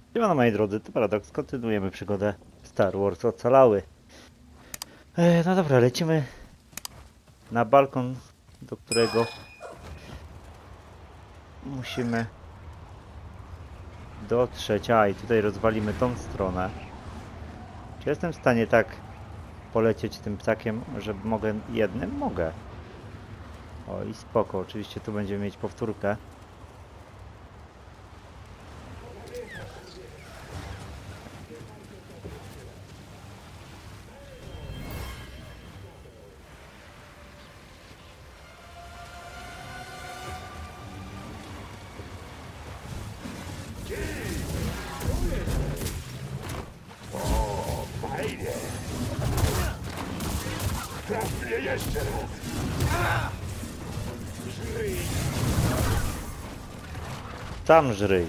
Siemano moi drodzy, to Paradox, kontynuujemy przygodę Star Wars Ocalały. No dobra, lecimy na balkon, do którego musimy dotrzeć. A i tutaj rozwalimy tą stronę. Czy jestem w stanie tak polecieć tym ptakiem, że mogę jednym? Mogę. O i spoko, oczywiście tu będziemy mieć powtórkę. Traf mnie jeszcze raz! Żryj! Tam żryj.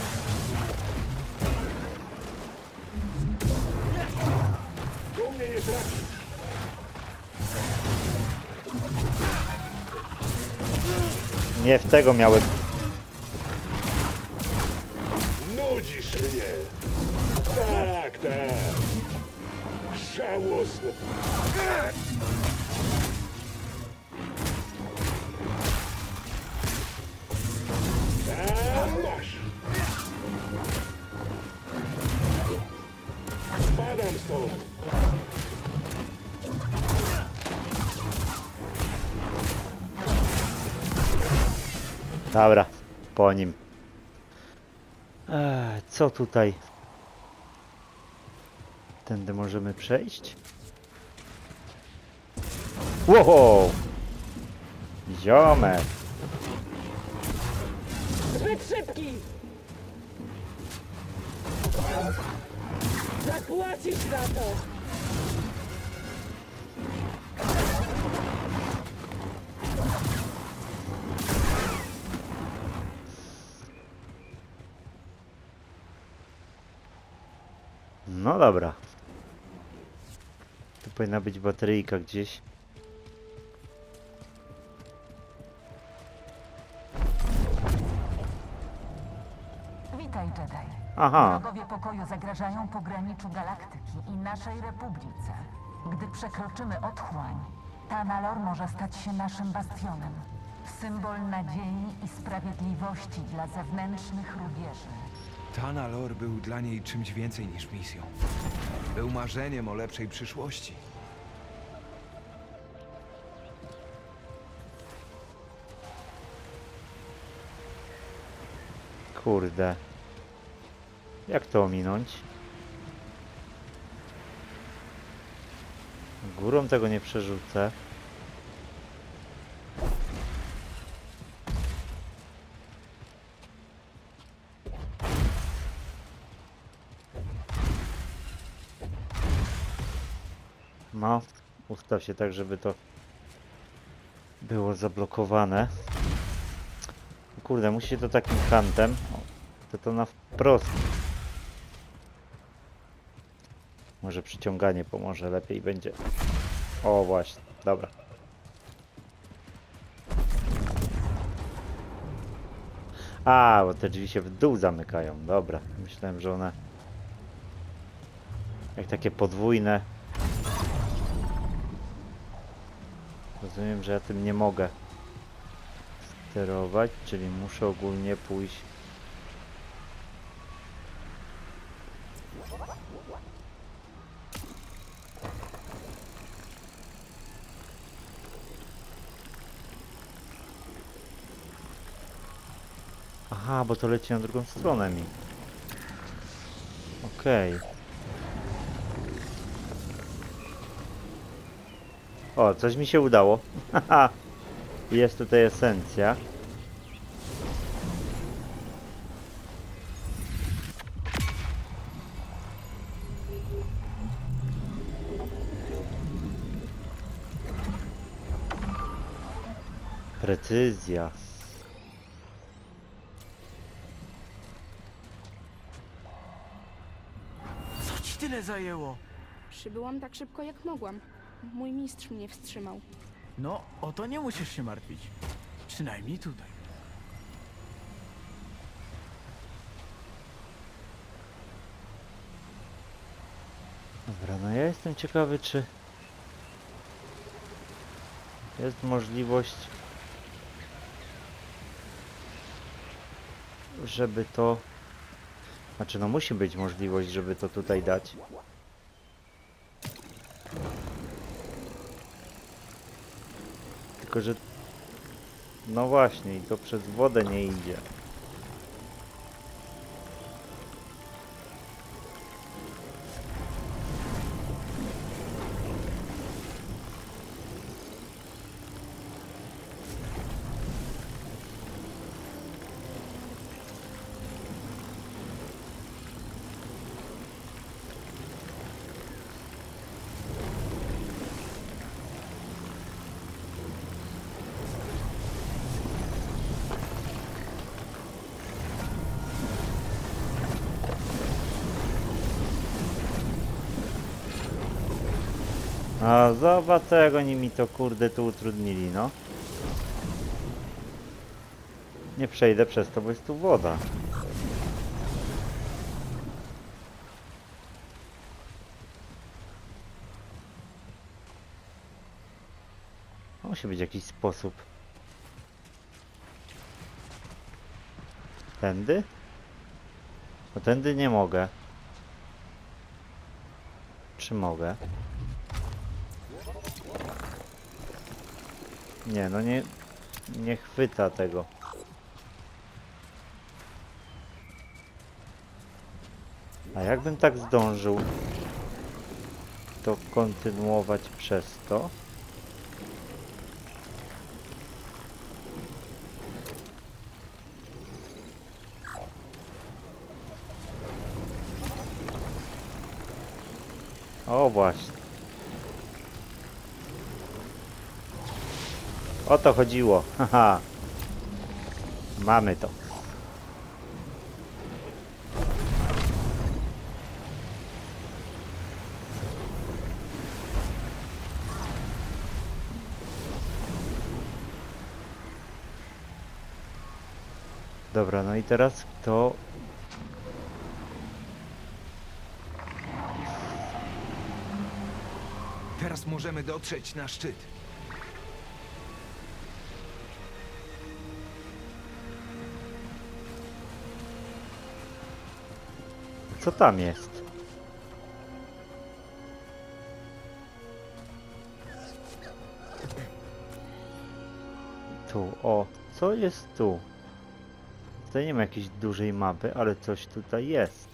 Tu mnie nie trafi! Nie w tego miałem. Nudzisz mnie! Tak, tak! Żałosne! Tam masz! Spadam stąd! Dobra, po nim. Co tutaj? Tędy możemy przejść? Wow! Ziomek! Zbyt szybki! Zapłacisz za to! No dobra. Tu powinna być bateryjka gdzieś. Witaj, Jedi. Aha, Wrogowie pokoju zagrażają pograniczu galaktyki i naszej republice. Gdy przekroczymy otchłań, Tanalor może stać się naszym bastionem. Symbol nadziei i sprawiedliwości dla zewnętrznych rubieży. Tanalor był dla niej czymś więcej niż misją. Był marzeniem o lepszej przyszłości. kurde. Jak to ominąć? Górą tego nie przerzucę. No, ustaw się tak, żeby to było zablokowane. Kurde, musi się to takim kantem. O, to na wprost. Może przyciąganie pomoże, lepiej będzie. O, właśnie, dobra. A, bo te drzwi się w dół zamykają. Dobra, myślałem, że one jak takie podwójne. Rozumiem, że ja tym nie mogę sterować, czyli muszę ogólnie pójść. Aha, bo to leci na drugą stronę mi. Okej. O, coś mi się udało. Haha. Jest tutaj esencja. Precyzja. Co ci tyle zajęło? Przybyłam tak szybko jak mogłam. Mój mistrz mnie wstrzymał. No, o to nie musisz się martwić. Przynajmniej tutaj. Dobra, no ja jestem ciekawy, czy jest możliwość, żeby to... Znaczy, no musi być możliwość, żeby to tutaj dać. Tylko, że... No właśnie, i to przez wodę nie idzie. A zobacz, jak oni mi to kurde tu utrudnili, no. Nie przejdę przez to, bo jest tu woda. Musi być jakiś sposób. Tędy? Bo tędy nie mogę. Czy mogę? Nie, no nie chwyta tego. A jakbym tak zdążył to kontynuować przez to? O właśnie. O to chodziło. Haha. Mamy to. Dobra, no i teraz kto... Teraz możemy dotrzeć na szczyt. Co tam jest? Tu, o, co jest tu? Tutaj nie ma jakiejś dużej mapy, ale coś tutaj jest.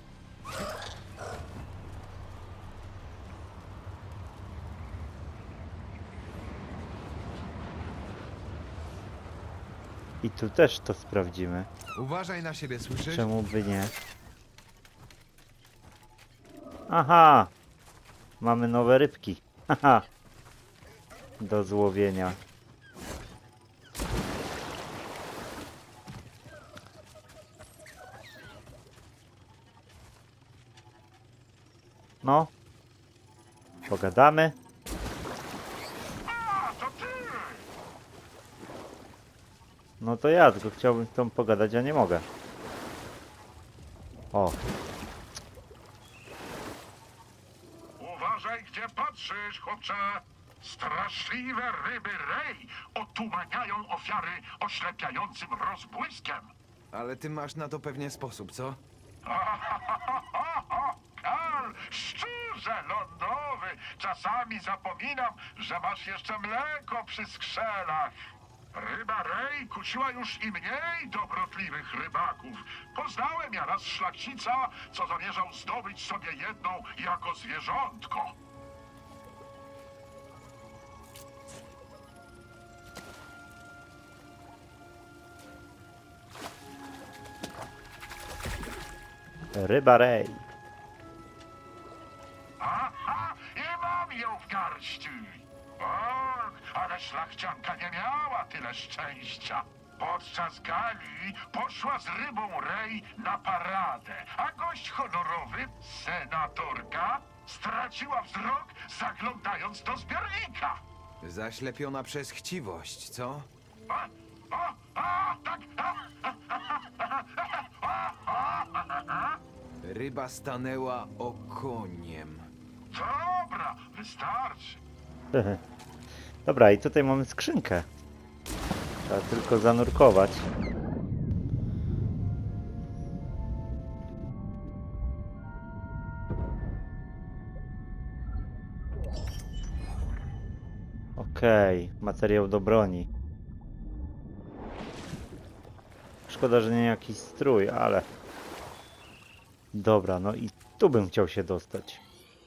I tu też to sprawdzimy. Uważaj na siebie, słyszysz? Czemu by nie? Aha! Mamy nowe rybki. Haha! Do złowienia. No. Pogadamy. No to ja, tylko chciałbym z tą pogadać, a nie mogę. O. Uważaj, gdzie patrzysz, chłopcze! Straszliwe ryby Rej otumaniają ofiary oślepiającym rozbłyskiem. Ale ty masz na to pewnie sposób, co? Karl, szczurze lądowy! Czasami zapominam, że masz jeszcze mleko przy skrzelach. Ryba Rej kusiła już i mniej dobrotliwych rybaków. Poznałem ja raz szlachcica, co zamierzał zdobyć sobie jedną jako zwierzątko. Ryba Rej. Aha, i mam ją w garści. Och, ale szlachcianka nie miała tyle szczęścia. Podczas gali poszła z rybą Rej na paradę, a gość honorowy, senatorka, straciła wzrok, zaglądając do zbiornika. Zaślepiona przez chciwość, co? Tak. Ryba stanęła okoniem. Dobra, wystarczy. Dobra, i tutaj mamy skrzynkę. Trzeba tylko zanurkować. Okej, materiał do broni. Szkoda, że nie jakiś strój, ale... Dobra, no i tu bym chciał się dostać.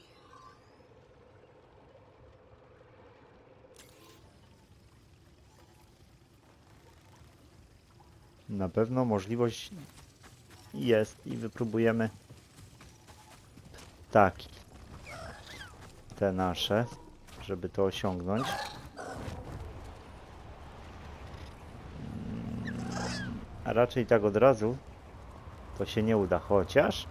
Na pewno możliwość jest i wypróbujemy ptaki. Te nasze, żeby to osiągnąć. A raczej tak od razu to się nie uda, chociaż...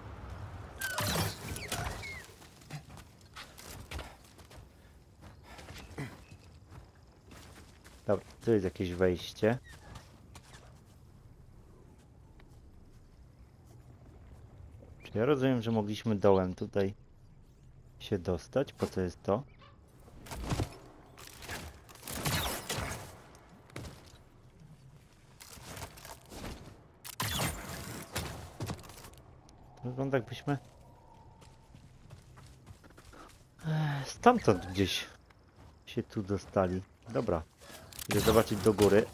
Dobra, tu jest jakieś wejście. Czy ja rozumiem, że mogliśmy dołem tutaj się dostać? Po co jest to? To wygląda, jakbyśmy stamtąd gdzieś się tu dostali. Dobra, idę zobaczyć do góry.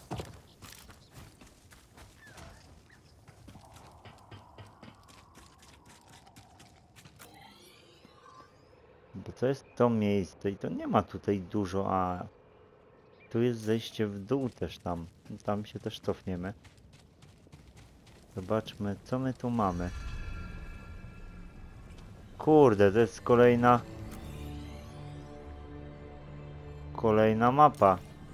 Bo to jest to miejsce i to nie ma tutaj dużo, a tu jest zejście w dół też tam. Tam się też cofniemy. Zobaczmy, co my tu mamy. Kurde, to jest kolejna mapa.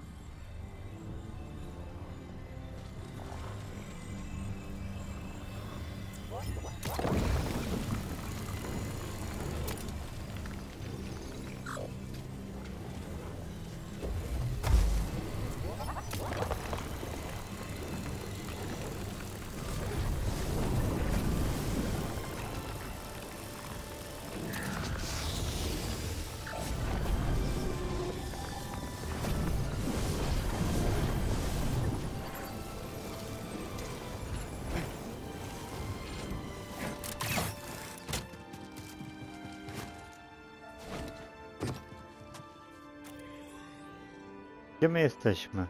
Gdzie my jesteśmy?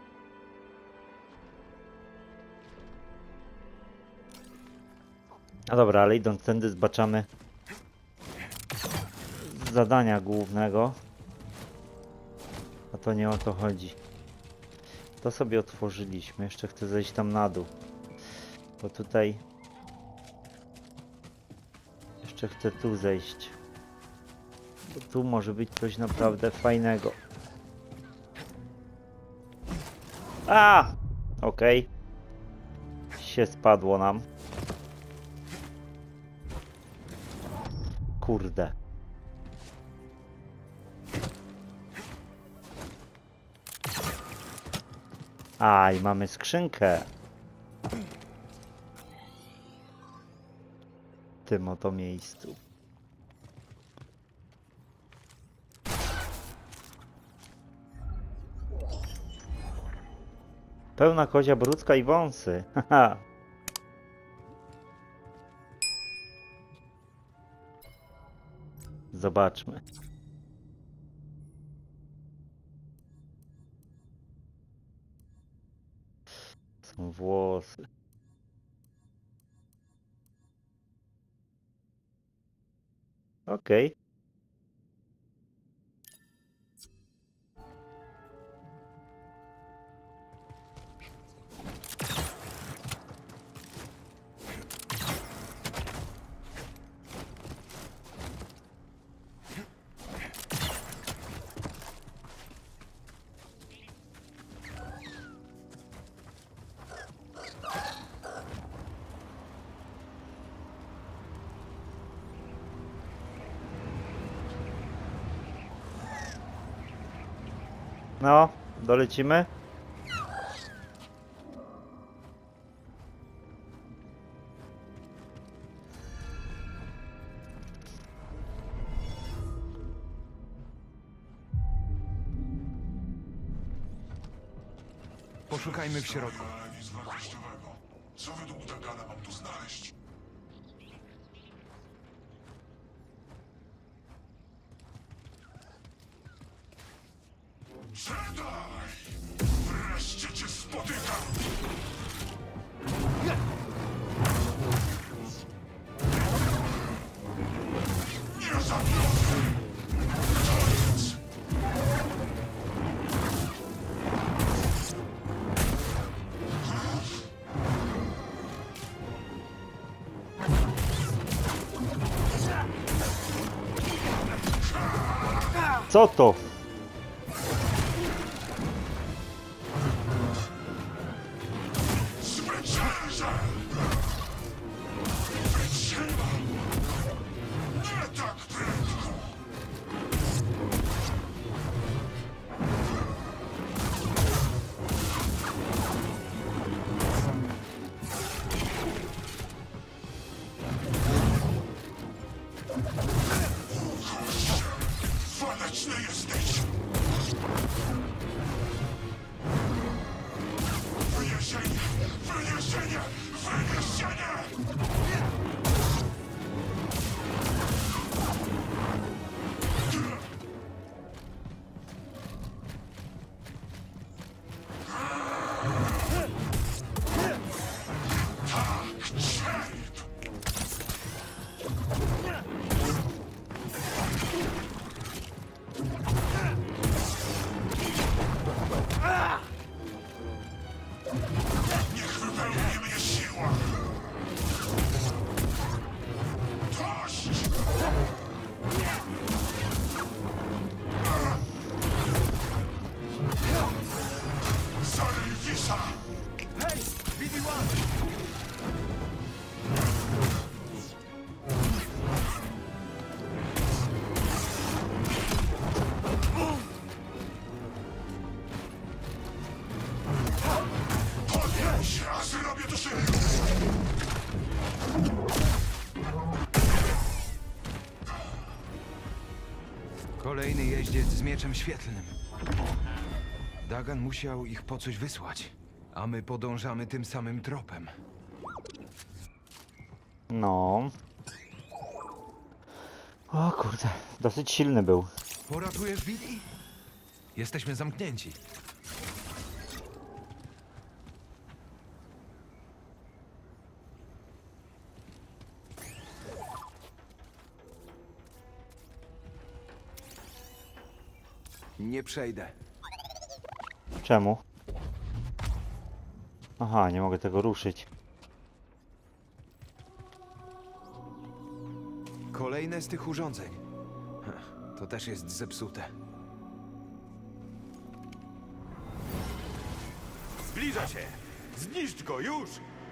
A dobra, ale idąc tędy zobaczymy zadania głównego. A to nie o to chodzi. To sobie otworzyliśmy. Jeszcze chcę zejść tam na dół. Bo tutaj... Jeszcze chcę tu zejść. Bo tu może być coś naprawdę fajnego. A! Okej. Się spadło nam. Kurde. A, i mamy skrzynkę. W tym oto miejscu. Pełna kozia brudka i wąsy. Haha. Zobaczmy. Są włosy. Okej. No, dolecimy. Poszukajmy w środku. Nic wartościowego. Co według Dagana mam tu znaleźć? Jedi! Wreszcie cię spotykam! Nie zawiodłem! Koniec! Co to? Zwyciężę! Wytrzymam! Nie tak prędko! Waleczny jesteś! Wyniesienie! Wyniesienie! Wyniesienie! Tak, cierp! Niech wypełni mnie siła! Dość! Zarywisa! Hej, BD-1! Podnieś się, a zrobię to szybko! Kolejny jeździec z mieczem świetlnym. Dagan musiał ich po coś wysłać, a my podążamy tym samym tropem. No. O kurde, dosyć silny był. Poratujesz Billy? Jesteśmy zamknięci. Nie przejdę. Czemu? Aha, nie mogę tego ruszyć. Kolejne z tych urządzeń. To też jest zepsute. Zbliża się! Zniszcz go już!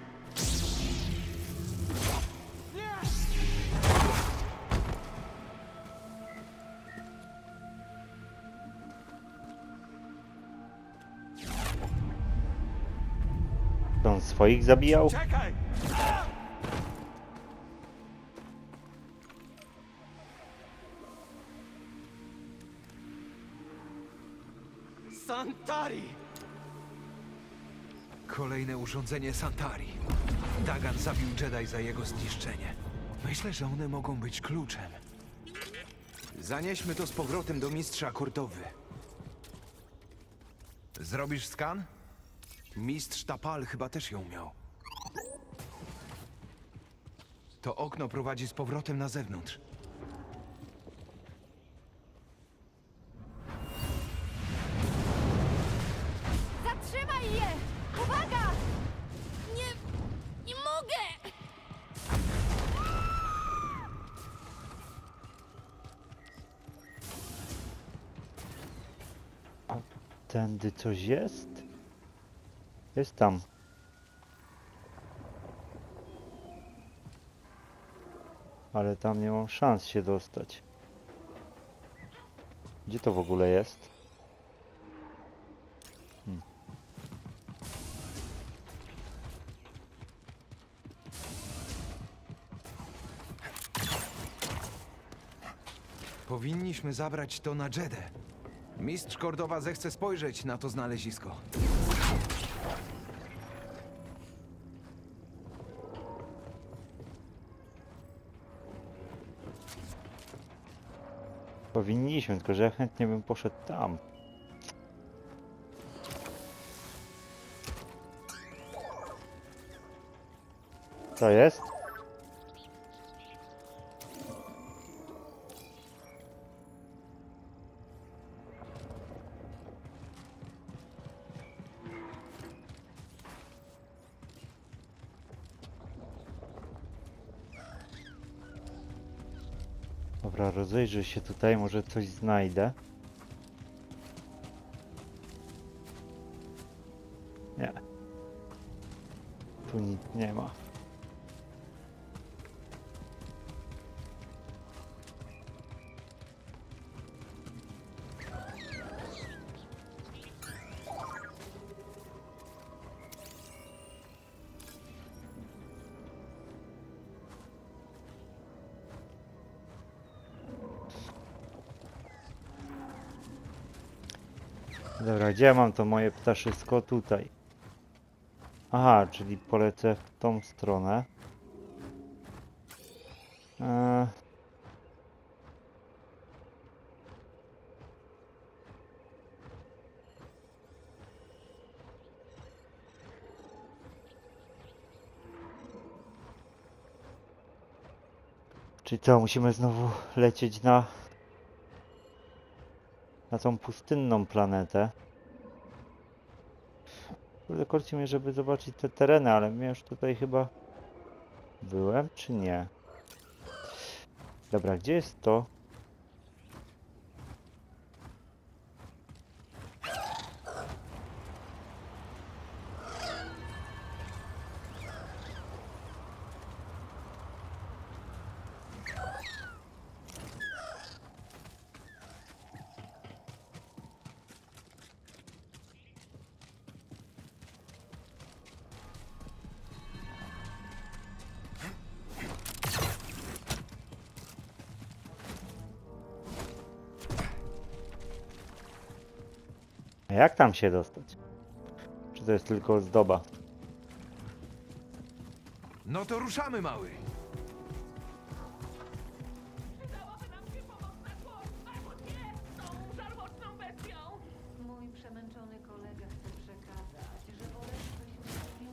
To on swoich zabijał? Czekaj! Santari! Kolejne urządzenie Santari. Dagan zabił Jedi za jego zniszczenie. Myślę, że one mogą być kluczem. Zanieśmy to z powrotem do mistrza Kordowy. Zrobisz skan? Mistrz Tapal chyba też ją miał. To okno prowadzi z powrotem na zewnątrz. Zatrzymaj je! Uwaga! Nie mogę! A tędy coś jest? Jest tam. Ale tam nie mam szans się dostać. Gdzie to w ogóle jest? Powinniśmy zabrać to na Jedę. Mistrz Kordowa zechce spojrzeć na to znalezisko. Powinniśmy, tylko że ja chętnie bym poszedł tam. Co jest? Dobra, rozejrzę się tutaj, może coś znajdę. Nie. Tu nic nie ma. Dobra, gdzie ja mam to moje ptaszysko? Tutaj. Aha, czyli polecę w tą stronę. Czyli co, musimy znowu lecieć na tą pustynną planetę. Kurde, korci mnie, żeby zobaczyć te tereny, ale mnie już tutaj chyba byłem, czy nie? Dobra, gdzie jest to? A jak tam się dostać? Czy to jest tylko ozdoba? No to ruszamy, mały. Mój przemęczony kolega chce przekazać, że wolę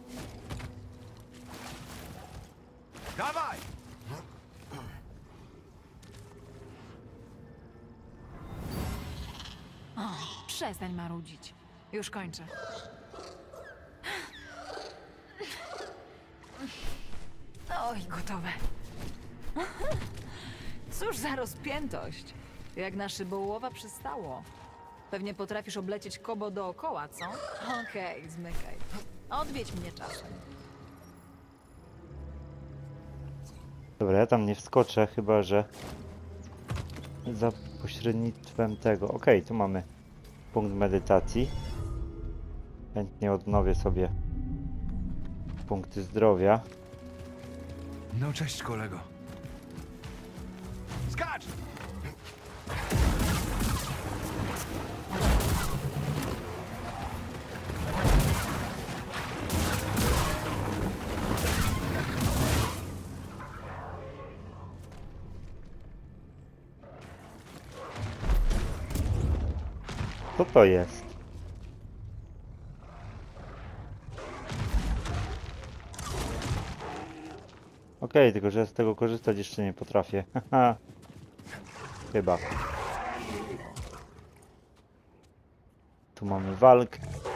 Dawaj! Przestań marudzić. Już kończę. Oj, gotowe. Cóż za rozpiętość. Jak na szybołowa przystało. Pewnie potrafisz oblecieć kobo dookoła, co? Okej, zmykaj. Odwiedź mnie czasem. Dobra, ja tam nie wskoczę, chyba że za pośrednictwem tego. Okej, tu mamy punkt medytacji. Chętnie odnowię sobie punkty zdrowia. No cześć, kolego. Skacz! Co to jest? Okej, tylko że ja z tego korzystać jeszcze nie potrafię. Haha. Chyba. Tu mamy walkę.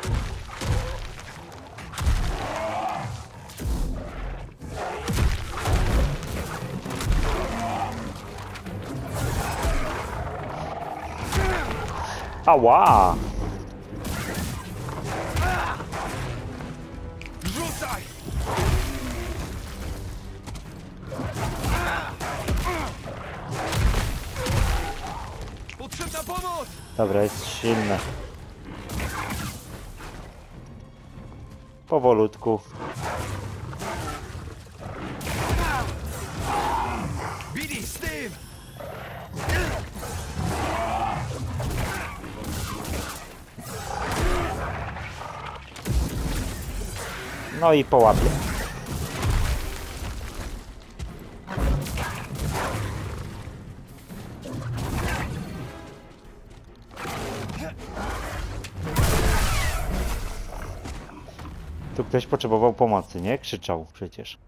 Ała! Rzucaj! Potrzebna pomoc! Dobra, jest silne. Powolutku. Billy, z tym! No i połapię. Tu ktoś potrzebował pomocy, nie? Krzyczał przecież.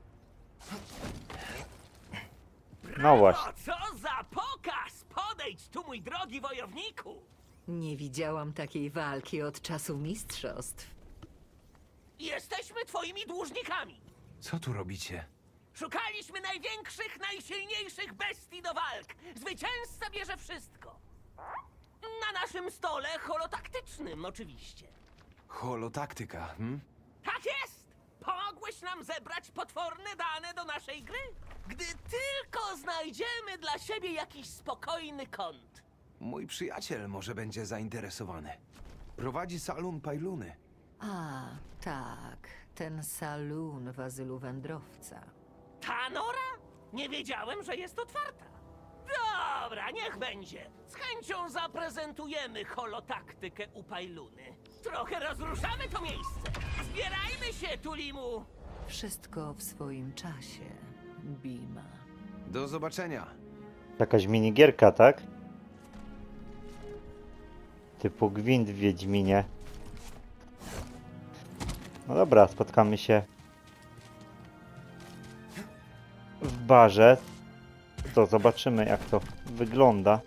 No właśnie. Co za pokaz! Podejdź tu, mój drogi wojowniku! Nie widziałam takiej walki od czasu mistrzostw. Jesteśmy twoimi dłużnikami! Co tu robicie? Szukaliśmy największych, najsilniejszych bestii do walk. Zwycięzca bierze wszystko. Na naszym stole holotaktycznym, oczywiście. Holotaktyka, Tak jest! Pomogłeś nam zebrać potworne dane do naszej gry. Gdy tylko znajdziemy dla siebie jakiś spokojny kąt. Mój przyjaciel może będzie zainteresowany. Prowadzi salon Pajluny. A, tak. Ten salon w azylu wędrowca. Ta nora? Nie wiedziałem, że jest otwarta. Dobra, niech będzie. Z chęcią zaprezentujemy holotaktykę u Pajluny. Trochę rozruszamy to miejsce. Zbierajmy się, Tulimu! Wszystko w swoim czasie, Bima. Do zobaczenia. Jakaś minigierka, tak? Typu gwint w Wiedźminie. No dobra, spotkamy się w barze. To zobaczymy, jak to wygląda.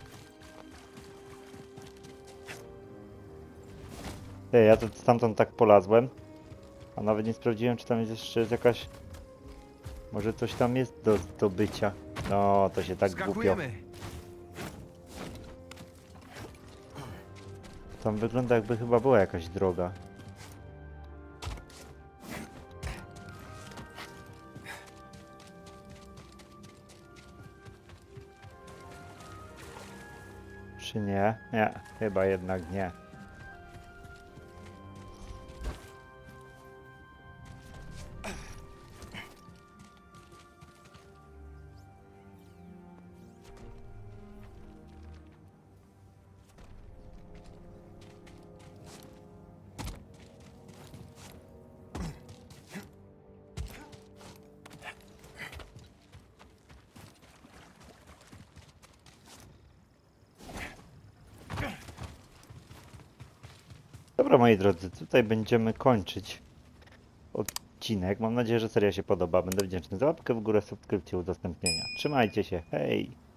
Ej, ja to stamtąd tak polazłem, a nawet nie sprawdziłem, czy tam jest jeszcze jakaś... Może coś tam jest do zdobycia. No, to się tak głupio. Skakujemy. Tam wygląda, jakby chyba była jakaś droga. Czy nie? Nie, chyba jednak nie. Dobra, moi drodzy, tutaj będziemy kończyć odcinek. Mam nadzieję, że seria się podoba. Będę wdzięczny za łapkę w górę, subskrypcję, udostępnienia. Trzymajcie się, hej!